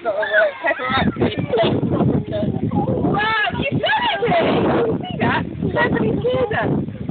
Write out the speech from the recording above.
got to work. Pepperoni. Wow, you said it, really! See that? Nobody sees us.